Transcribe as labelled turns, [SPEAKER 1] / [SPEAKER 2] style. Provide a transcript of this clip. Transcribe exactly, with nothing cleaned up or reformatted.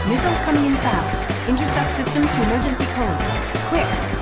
[SPEAKER 1] Missiles coming in fast. Intercept systems to emergency code. Quick!